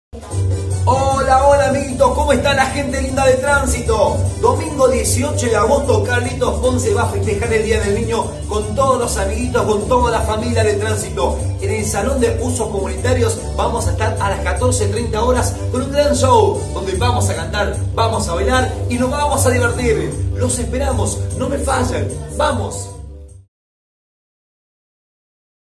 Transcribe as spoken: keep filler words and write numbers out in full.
Hola, hola amiguitos, ¿cómo está la gente linda de tránsito? Domingo dieciocho de agosto, Carlitos Ponce va a festejar el Día del Niño con todos los amiguitos, con toda la familia de tránsito. En el Salón de Usos Comunitarios vamos a estar a las catorce treinta horas con un gran show, donde vamos a cantar, vamos a bailar y nos vamos a divertir. Los esperamos, no me fallen, ¡vamos!